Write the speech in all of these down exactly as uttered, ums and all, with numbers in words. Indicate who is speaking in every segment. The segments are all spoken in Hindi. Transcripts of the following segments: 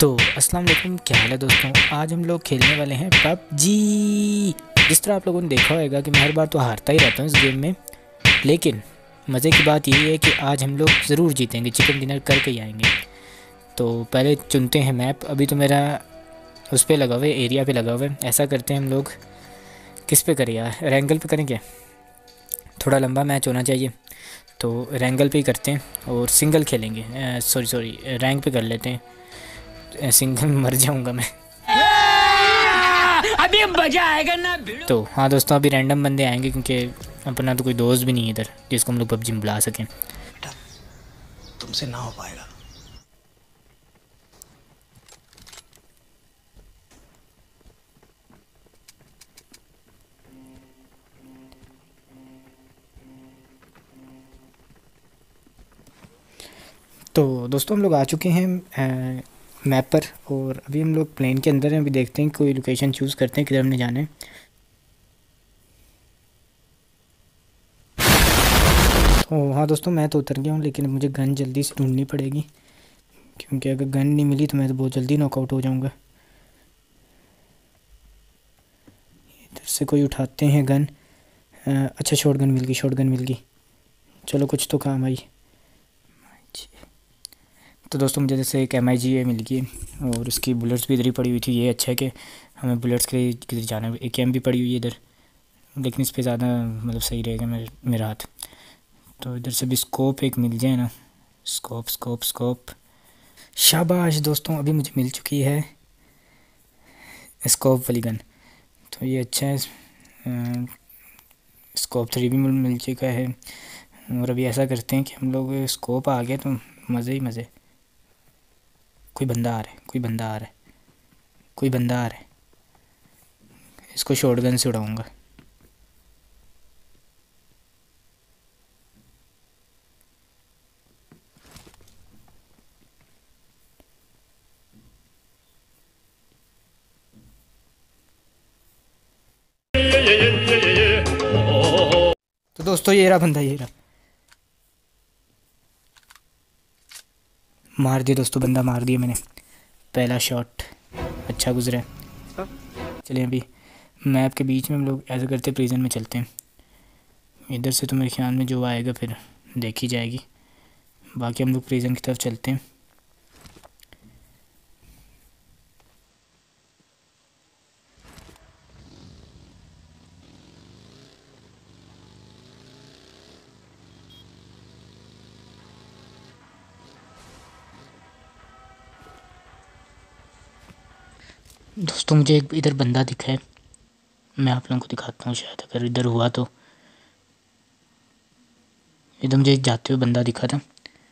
Speaker 1: तो अस्सलाम वालेकुम, क्या हाल है दोस्तों। आज हम लोग खेलने वाले हैं पबजी। जिस तरह आप लोगों ने देखा होगा कि मैं हर बार तो हारता ही रहता हूँ इस गेम में, लेकिन मज़े की बात ये है कि आज हम लोग ज़रूर जीतेंगे, चिकन डिनर करके ही आएंगे। तो पहले चुनते हैं मैप। अभी तो मेरा उस पर लगा हुआ है, एरिया पे लगा हुआ है। ऐसा करते हैं हम लोग, किस पे करें यार, रैंगल पे करें क्या? थोड़ा लंबा मैच होना चाहिए, तो रैंगल पे ही करते हैं और सिंगल खेलेंगे। सॉरी सॉरी रैंक पे कर लेते हैं, सिंगल में मर जाऊंगा मैं। अभी मजा आएगा ना। तो हाँ दोस्तों, अभी रैंडम बंदे आएंगे क्योंकि अपना तो कोई दोस्त भी नहीं है इधर जिसको हम लोग पबजी में बुला सकें।
Speaker 2: तुमसे ना हो पाएगा।
Speaker 1: तो दोस्तों हम लोग आ चुके हैं मैप पर और अभी हम लोग प्लेन के अंदर हैं। अभी देखते हैं कोई लोकेशन चूज़ करते हैं किधर हमने जाना है। तो हाँ दोस्तों, मैं तो उतर गया हूँ, लेकिन मुझे गन जल्दी से ढूंढनी पड़ेगी क्योंकि अगर गन नहीं मिली तो मैं तो बहुत जल्दी नॉकआउट हो जाऊँगा। इधर से कोई उठाते हैं गन। अच्छा, शॉट गन मिल गई, शॉट गन मिल गई। चलो कुछ तो काम आई। तो दोस्तों मुझे जैसे एक एम आई जी मिल गई और उसकी बुलेट्स भी इधर ही पड़ी हुई थी। ये अच्छा है कि हमें बुलेट्स के लिए किधर जाना है। एक एम भी पड़ी हुई है इधर, लेकिन इस पे ज़्यादा मतलब सही रहेगा मेरे मेरा हाथ। तो इधर से भी स्कोप एक मिल जाए ना। स्कोप स्कोप स्कोप, शाबाश दोस्तों, अभी मुझे मिल चुकी है स्कोप वाली गन। तो ये अच्छा है। स्कोप थ्री भी मिल चुका है। और अभी ऐसा करते हैं कि हम लोग, स्कोप आ गया तो मज़े ही मज़े। कोई बंदा आ रहा है, कोई बंदा आ रहा है, कोई बंदा आ रहा है। इसको शॉटगन से उड़ाऊंगा। तो दोस्तों ये रहा बंदा, ये रहा। मार दिया दोस्तों, बंदा मार दिया मैंने। पहला शॉट अच्छा गुजरा है। चलिए अभी मैप के बीच में हम लोग ऐसा करते हैं, प्रिजन में चलते हैं। इधर से तो मेरे ख्याल में जो आएगा फिर देखी जाएगी। बाकी हम लोग प्रिजन की तरफ चलते हैं। दोस्तों मुझे एक इधर बंदा दिखा है, मैं आप लोगों को दिखाता हूँ शायद अगर इधर हुआ तो। इधर मुझे एक जाते हुए बंदा दिखा था।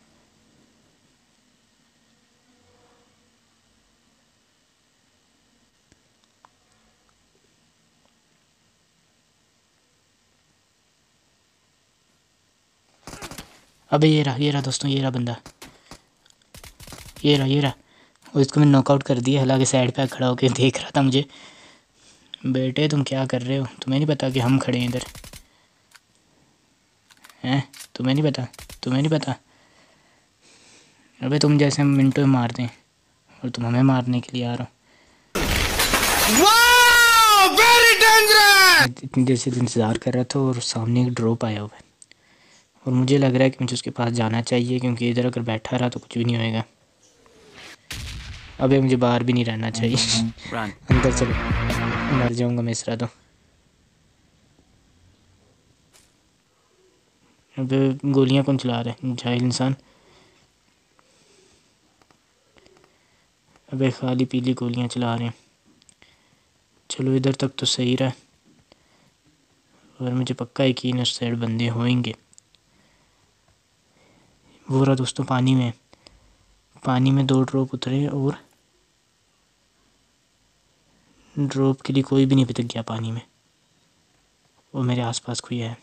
Speaker 1: अबे ये रहा, ये रहा दोस्तों, ये रहा बंदा, ये रहा ये रहा। और इसको मैंने नॉकआउट कर दिया। हालांकि साइड पे खड़ा होकर देख रहा था मुझे। बेटे तुम क्या कर रहे हो? तुम्हें नहीं पता कि हम खड़े हैं इधर? हैं? तुम्हें नहीं पता? तुम्हें नहीं पता? अबे तुम जैसे हम मिनटों में मार दें और तुम हमें मारने के लिए आ रहे हो। Very dangerous! इतनी देर से इंतज़ार कर रहा था और सामने एक ड्रॉप आया हुआ है और मुझे लग रहा है कि मुझे उसके पास जाना चाहिए, क्योंकि इधर अगर बैठा रहा तो कुछ भी नहीं होएगा। अबे मुझे बाहर भी नहीं रहना चाहिए, अंदर चलो, मर जाऊंगा मैं इस तरह तो। अबे गोलियां कौन चला रहा है, जाहिल इंसान। अबे खाली पीली गोलियां चला रहे हैं। चलो इधर तक तो सही रहा, और मुझे पक्का यकीन है उस साइड बंदे होंगे। वो रहा दोस्तों, पानी में, पानी में दो ड्रॉप उतरे और ड्रॉप के लिए कोई भी नहीं अभी तक गया पानी में। वो मेरे आसपास कोई है।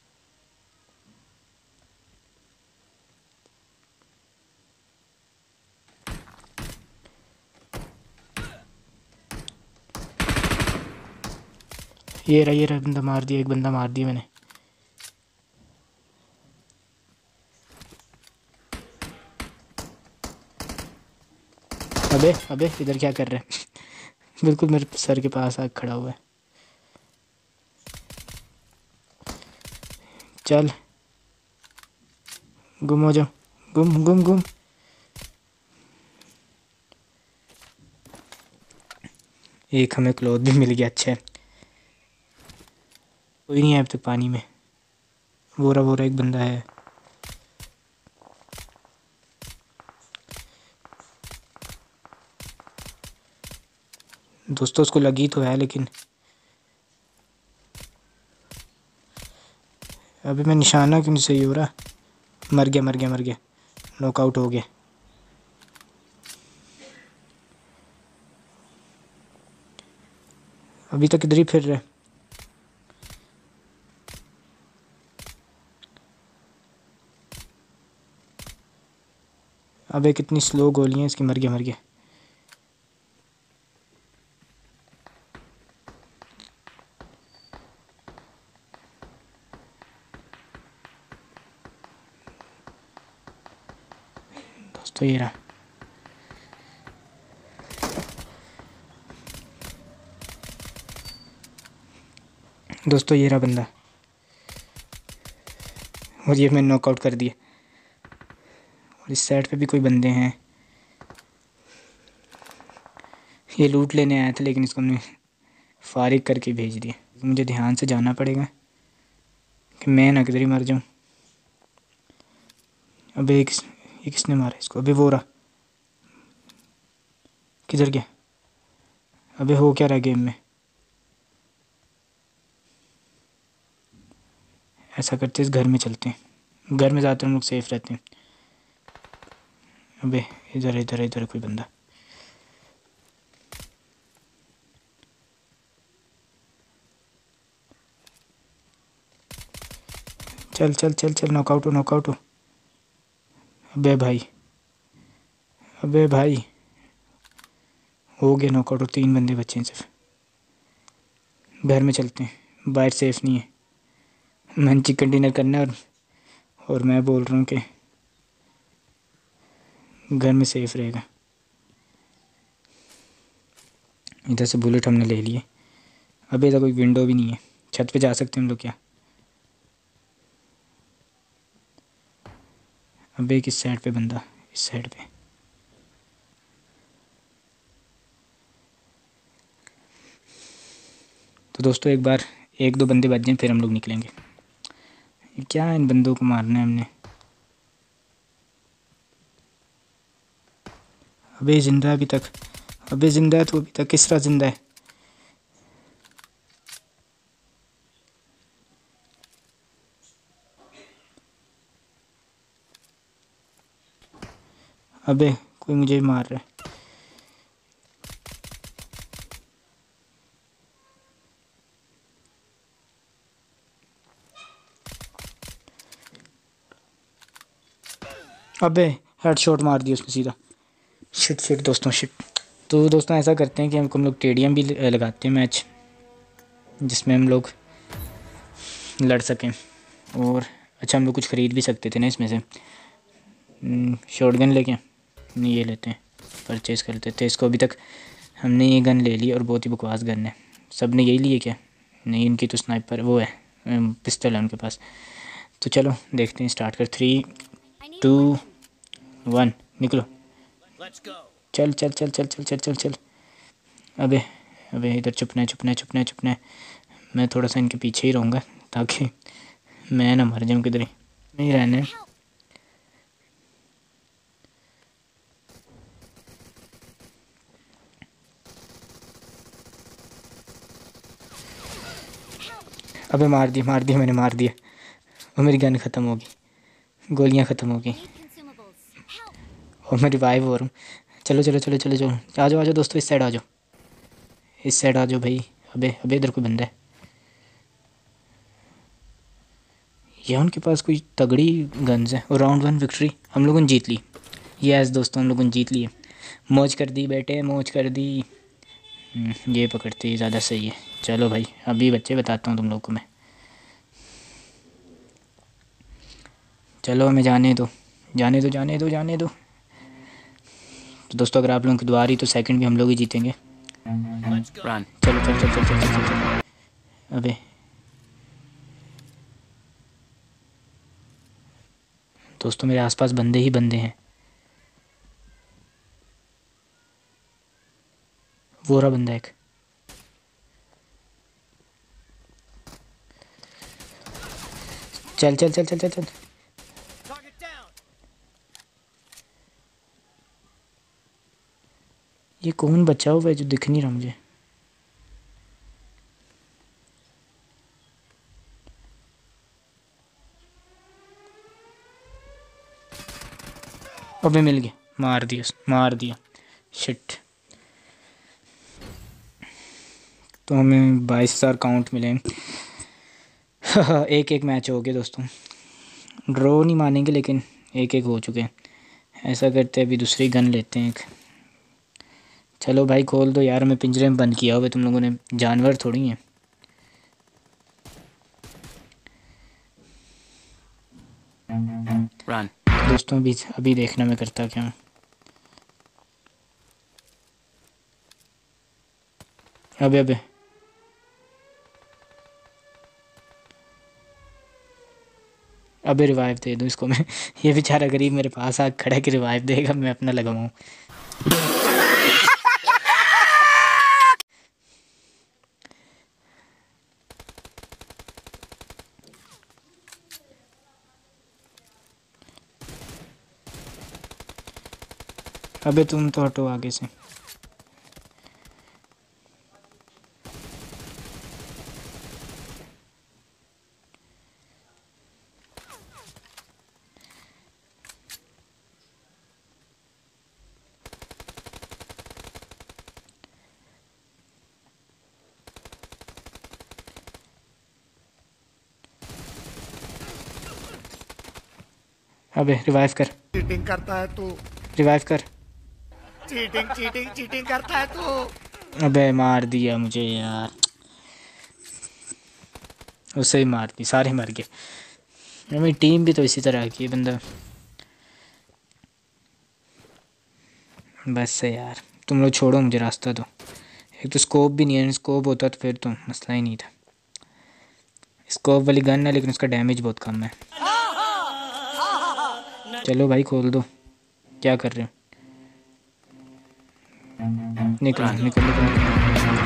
Speaker 1: ये रहा ये रहा बंदा, मार दिया, एक बंदा मार दिया मैंने। अबे अबे इधर क्या कर रहे हैं? बिल्कुल मेरे सर के पास आके खड़ा हुआ है। चल गुम हो जाओ, गुम गुम गुम। एक हमें क्लोथ भी मिल गया, अच्छा है। कोई नहीं है अब तक पानी में। वो रहा वो रहा एक बंदा है। दोस्तों उसको लगी तो है, लेकिन अभी मैं निशाना क्यों नहीं सही हो रहा? मर गया मर गया मर गया, नॉकआउट हो गया। अभी तक इधर ही फिर रहे। अबे कितनी स्लो गोलियां इसकी। मर गया मर गया। दोस्तों ये रहा। दोस्तों ये रहा बंदा, और ये मैंने नॉकआउट कर दिया। और इस साइड पे भी कोई बंदे हैं। ये लूट लेने आया था, लेकिन इसको हमने फारिग करके भेज दिया। मुझे ध्यान से जाना पड़ेगा कि मैं ना किधर ही मर जाऊँ। अबे ये किस ये किसने मारा इसको? अबे वो रहा। किधर गया? अबे हो क्या रहा गेम में? ऐसा करते इस घर में चलते हैं। घर में ज़्यादातर हम लोग सेफ रहते हैं। अबे इधर इधर इधर कोई बंदा। चल चल चल चल, नॉकआउट हो नॉकआउट हो। अबे भाई अबे भाई हो गया नॉकआउट। और तीन बंदे बचे हैं सिर्फ। घर में चलते हैं, बाहर सेफ नहीं है। मैंने चिकन डिनर करना है, और और मैं बोल रहा हूँ कि घर में सेफ रहेगा। इधर से बुलेट हमने ले लिए। अबे इधर कोई विंडो भी नहीं है। छत पे जा सकते हैं हम लोग क्या? अबे किस साइड पे बंदा? इस साइड पे। तो दोस्तों एक बार एक दो बंदे बच जाएं फिर हम लोग निकलेंगे। क्या है, इन बंदों को मारना है हमने। अबे जिंदा है अभी तक। अबे जिंदा है तो अभी तक। किस तरह जिंदा है? अबे कोई मुझे मार रहा है। अबे हेडशॉट मार दिया उसने सीधा। शिट शिट दोस्तों शिट। तो दोस्तों ऐसा करते हैं कि हमको हम लोग टेडियम भी लगाते हैं मैच, जिसमें हम लोग लड़ सकें। और अच्छा हम लोग कुछ ख़रीद भी सकते थे ना इसमें से। शॉटगन लेके नहीं, ये लेते हैं, परचेज़ कर लेते थे इसको। अभी तक हमने ये गन ले ली और बहुत ही बकवास गन है। सब ने यही लिए क्या? नहीं, इनकी तो स्नाइपर वो है, पिस्टल है उनके पास। तो चलो देखते हैं, स्टार्ट कर। थ्री टू वन निकलो। चल चल चल चल चल चल चल चल। अबे अबे इधर छुपना है छुपना है छुपना है छुपना है। मैं थोड़ा सा इनके पीछे ही रहूँगा ताकि मैं ना मर जाऊँ किधर ही। नहीं रहने। अबे मार दिया मार दिया मैंने मार दिया। और मेरी गन ख़त्म होगी, गोलियाँ ख़त्म हो गई, और मैं रिवाइव हो रहा हूँ। चलो चलो चलो चलो चलो, आ जाओ आ जाओ दोस्तों, इस साइड आ जाओ, इस साइड आ जाओ भाई। अबे अबे इधर कोई बंदा है। ये उनके पास कोई तगड़ी गन्स है। और राउंड वन विक्ट्री हम लोगों ने जीत ली। यस दोस्तों हम लोगों ने जीत ली है। मौज कर दी बेटे, मौज कर दी। ये पकड़ते ही ज़्यादा सही है। चलो भाई अभी बच्चे बताता हूँ तुम लोग को मैं। चलो हमें जाने दो जाने दो जाने दो जाने दो। तो दोस्तों अगर आप लोगों की दुआ रही तो सेकंड भी हम लोग ही जीतेंगे। रन, चलो चलो चलो चलो चलो चलो चलो। अबे दोस्तों मेरे आसपास बंदे ही बंदे हैं। वो रहा बंदा एक। चल चल चल चल चल चल। ये कौन बचा हुआ है जो दिख नहीं रहा मुझे? अबे मिल गया, मार दिया मार दिया। शिट। तो हमें बाईस हज़ार काउंट मिले। एक एक मैच हो गए दोस्तों, ड्रॉ नहीं मानेंगे लेकिन एक एक हो चुके हैं। ऐसा करते हैं अभी दूसरी गन लेते हैं एक। चलो भाई खोल दो यार, हमें पिंजरे में बंद किया हुआ तुम लोगों ने, जानवर थोड़ी हैं। रन। दोस्तों अभी अभी देखना मैं करता क्या हूँ। अबे अबे अबे रिवाइव दे दूँ इसको मैं। ये बेचारा गरीब मेरे पास आग खड़ा के रिवाइव देगा, मैं अपना लगाऊँ। अबे तुम तो हटो आगे से। अबे रिवाइव कर।
Speaker 2: चीटिंग करता है तू,
Speaker 1: रिवाइव कर।
Speaker 2: चीटिंग चीटिंग चीटिंग करता है तू।
Speaker 1: अबे मार दिया मुझे यार, उसे ही मार दी, सारे मर गए। मेरी टीम भी तो इसी तरह की है बंदा। बस है यार, तुम लोग छोड़ो मुझे रास्ता दो। एक तो स्कोप भी नहीं है, स्कोप होता तो फिर तो मसला ही नहीं था। स्कोप वाली गन है लेकिन उसका डैमेज बहुत कम है। चलो भाई खोल दो, क्या कर रहे हो? निकल निकल निकल निकल।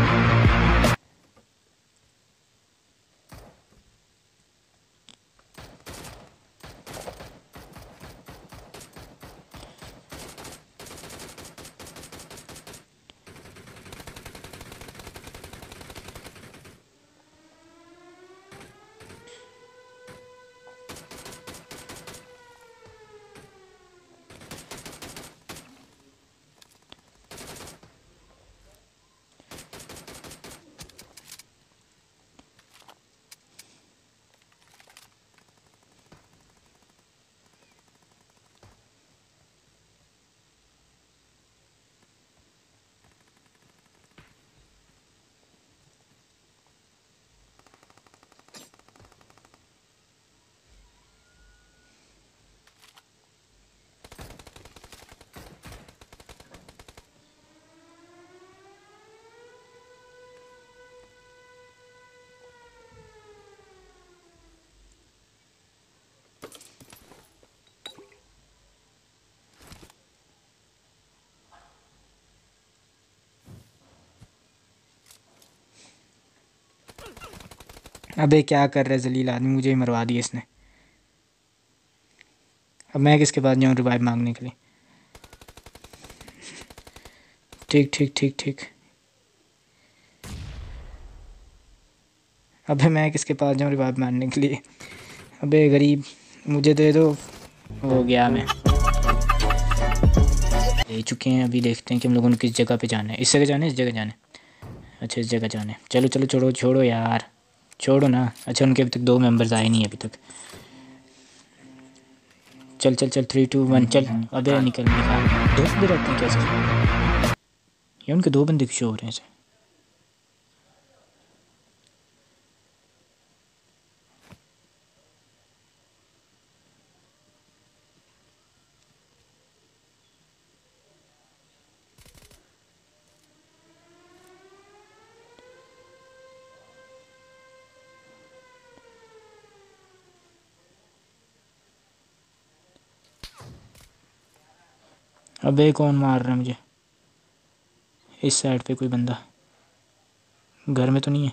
Speaker 1: अबे क्या कर रहा है जलील आदमी, मुझे ही मरवा दिया इसने। अब मैं किसके पास जाऊँ रिवाइव मांगने के लिए? ठीक ठीक ठीक ठीक। अबे मैं किसके पास जाऊँ रिवाइव मारने के लिए? अबे गरीब मुझे दे दो। हो गया, मैं ले चुके हैं। अभी देखते हैं कि हम लोगों ने किस जगह पे जाना है। इस जगह जाना है, इस जगह जाना है। अच्छा इस जगह जाना है, चलो चलो छोड़ो छोड़ो यार, छोड़ो ना। अच्छा उनके अभी तक दो मेंबर्स आए नहीं अभी तक। चल चल चल थ्री टू वन चल। अबे निकल निकाल, दो बंदे रहते हैं कैसे? ये उनके दो बंदे शो हो रहे हैं ऐसे। अबे कौन मार रहा है मुझे? इस साइड पे कोई बंदा घर में तो नहीं है,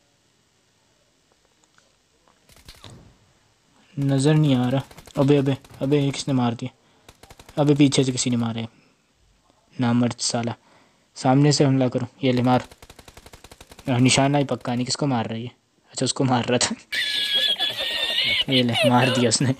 Speaker 1: नज़र नहीं आ रहा। अबे अबे अबे किसने मार दिया? अबे पीछे से किसी ने मारा है, नामर्द साला। सामने से हमला करो, ये ले मार। निशाना ही पक्का नहीं, किसको मार रही है? अच्छा उसको मार रहा था। ये ले मार दिया उसने।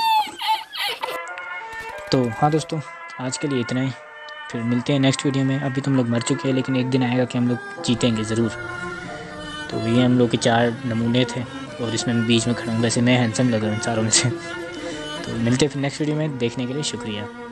Speaker 1: तो हाँ दोस्तों, आज के लिए इतना ही, फिर मिलते हैं नेक्स्ट वीडियो में। अभी तुम लोग मर चुके हैं, लेकिन एक दिन आएगा कि हम लोग जीतेंगे ज़रूर। तो ये हम लोग के चार नमूने थे और इसमें मैं बीच में खड़ा हूँ। वैसे मैं हैंडसम लगा इन सारों में से। तो मिलते हैं फिर नेक्स्ट वीडियो में, देखने के लिए शुक्रिया।